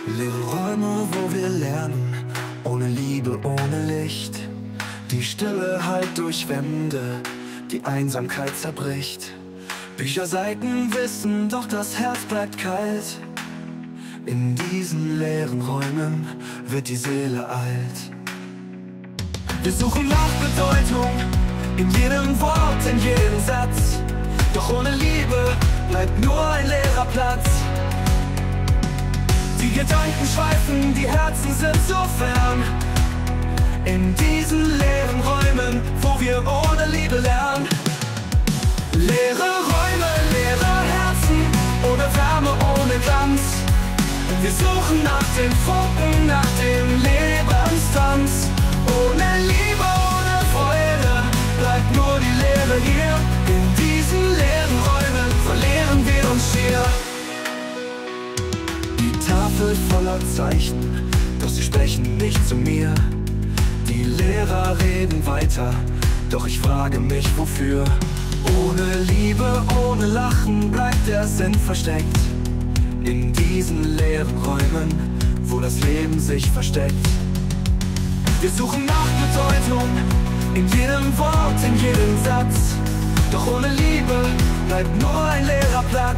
Leere Räume, wo wir lernen, ohne Liebe, ohne Licht. Die Stille hallt durch Wände, die Einsamkeit zerbricht. Bücherseiten wissen, doch das Herz bleibt kalt. In diesen leeren Räumen wird die Seele alt. Wir suchen nach Bedeutung, in jedem Wort, in jedem Satz. Doch ohne Liebe bleibt nur ein leerer Platz. Die Gedanken schweifen, die Herzen sind so fern. In diesen leeren Räumen, wo wir ohne Liebe lernen. Leere Räume, leere Herzen, ohne Wärme, ohne Glanz. Wir suchen nach den Funken, nach dem Lebenstanz. Ohne Liebe, ohne Freude, bleibt nur die Leere hier. In diesen leeren Räumen verlieren wir uns schier. Die Tafel voller Zeichen, doch sie sprechen nicht zu mir. Die Lehrer reden weiter, doch ich frage mich wofür. Ohne Liebe, ohne Lachen bleibt der Sinn versteckt. In diesen leeren Räumen, wo das Leben sich versteckt. Wir suchen nach Bedeutung, in jedem Wort, in jedem Satz. Doch ohne Liebe bleibt nur ein leerer Platz.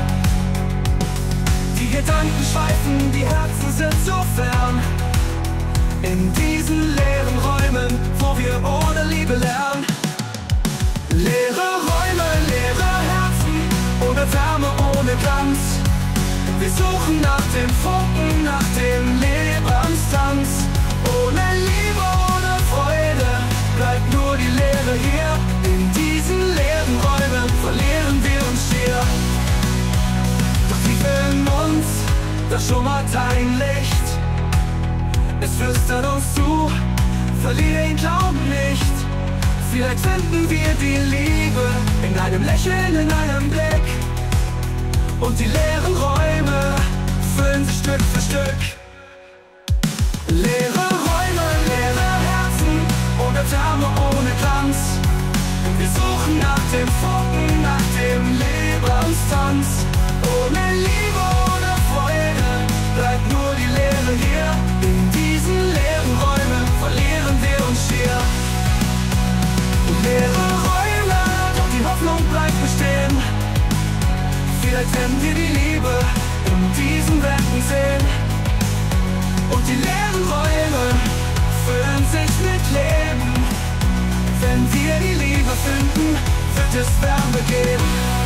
Die Gedanken schweifen, die Herzen sind so fern. In diesen leeren Räumen, wo wir ohne Liebe lernen. Leere Räume, leere Herzen, ohne Wärme, ohne Glanz. Wir suchen nach dem Funken, nach dem Lebenstanz. Ohne Liebe, ohne Freude, bleibt nur die Leere hier. In diesen leeren Räumen verlieren wir uns schier. Doch tief in uns, da schummert ein Licht. Es flüstert uns zu, verliere den Glauben nicht. Vielleicht finden wir die Liebe in einem Lächeln, in einem Blick. Und die leeren Räume füllen sich Stück für Stück. Leere Räume, leere Herzen, ohne Wärme, ohne Glanz. Wir suchen nach dem Funken, nach dem Lebenstanz. Ohne Liebe, ohne Freude, bleibt nur die Leere hier. In diesen leeren Räumen verlieren wir uns schier. Leere Räume, doch die Hoffnung bleibt bestehen. Vielleicht werden wir die Liebe in diesen Wänden sehen. Und die leeren Räume füllen sich mit Leben. Wenn wir die Liebe finden, wird es Wärme geben.